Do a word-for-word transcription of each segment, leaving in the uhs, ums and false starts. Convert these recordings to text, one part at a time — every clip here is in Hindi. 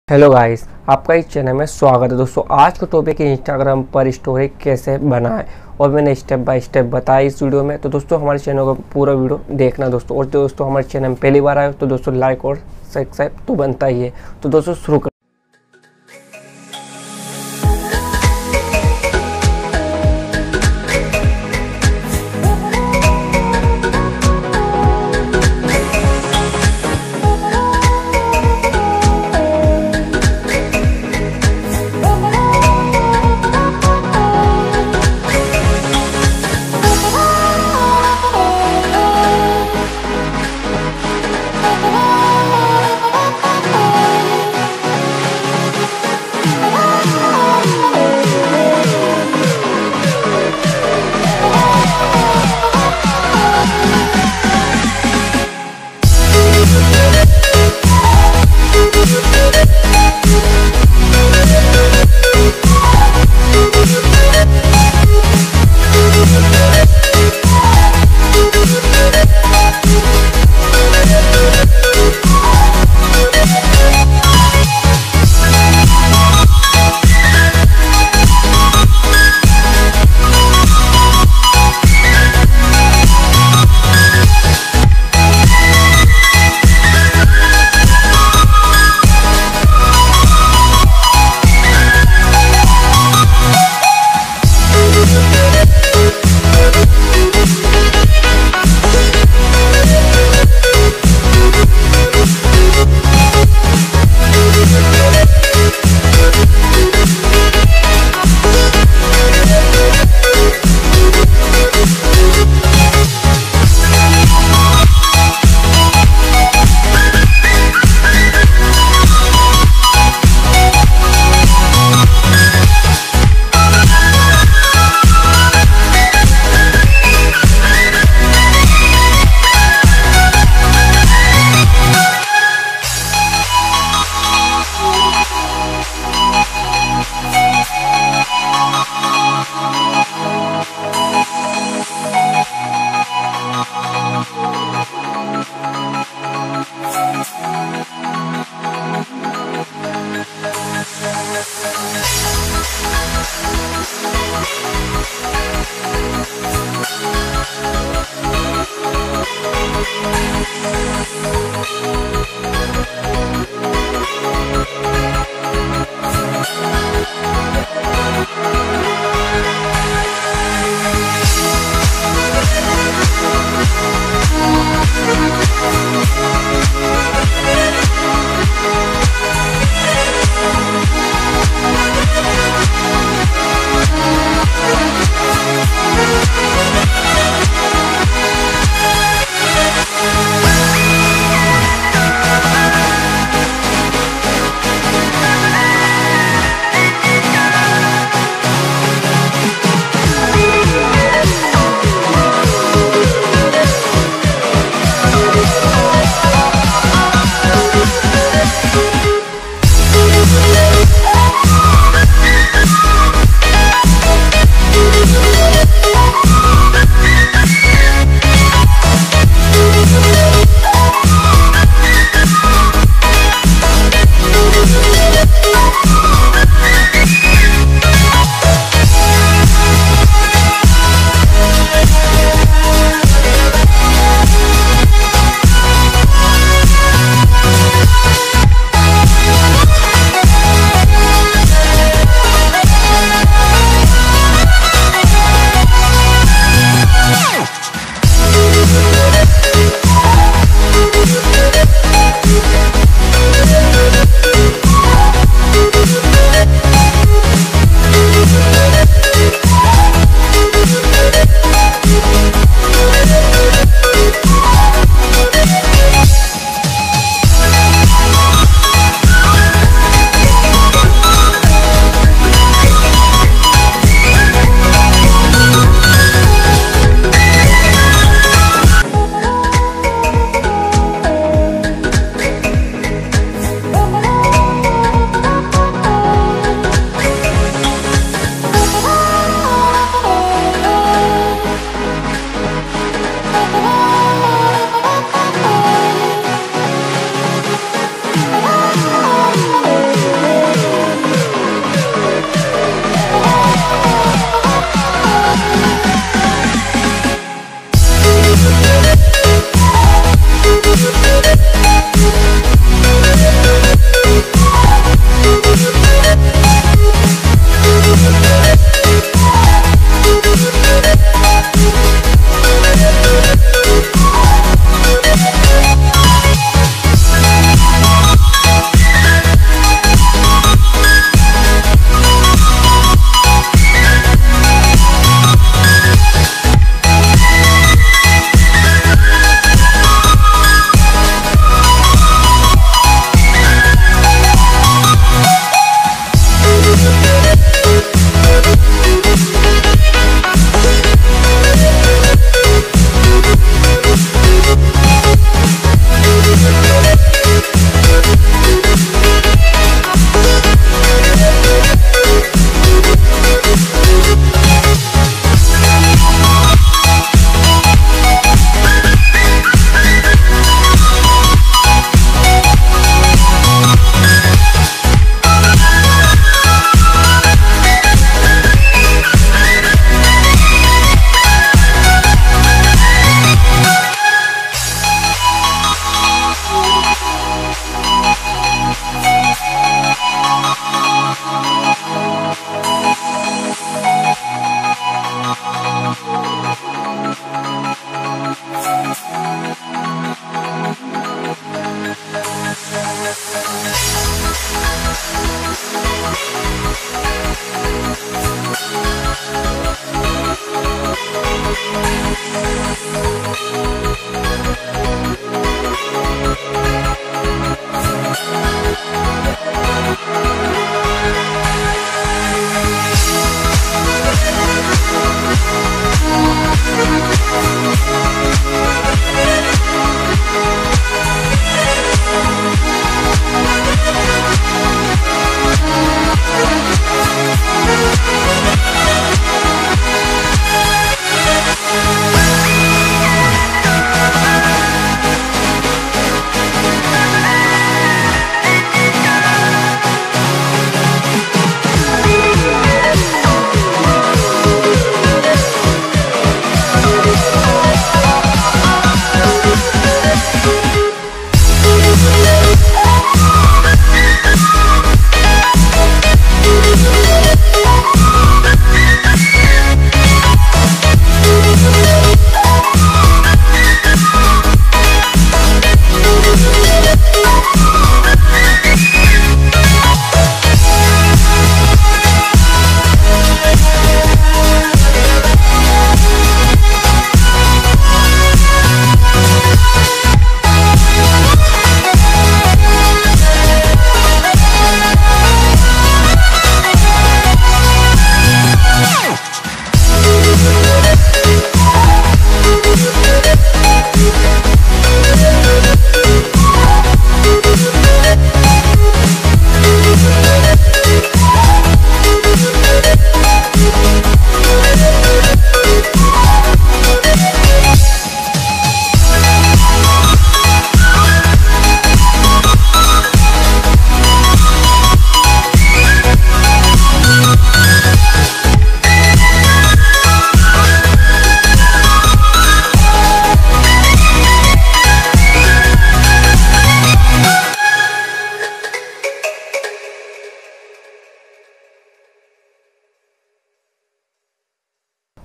हेलो गाइस, आपका इस चैनल में स्वागत है। दोस्तों आज का टॉपिक है इंस्टाग्राम पर स्टोरी कैसे बनाएं और मैंने स्टेप बाय स्टेप बताया इस वीडियो में। तो दोस्तों हमारे चैनल का पूरा वीडियो देखना दोस्तों। और दोस्तों हमारे चैनल में पहली बार आए तो दोस्तों लाइक और सब्सक्राइब तो बनता ही है। तो दोस्तों शुरू कर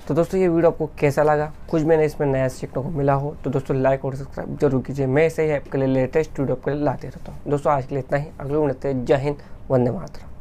तो दोस्तों ये वीडियो आपको कैसा लगा, कुछ मैंने इसमें नया सीखने को मिला हो तो दोस्तों लाइक और सब्सक्राइब जरूर कीजिए। मैं ऐसे ही आपके लिए लेटेस्ट वीडियो आपके लिए लाते रहता हूँ। दोस्तों आज के लिए इतना ही, अगले मिलते हैं। जय हिंद, वंदे मातरम।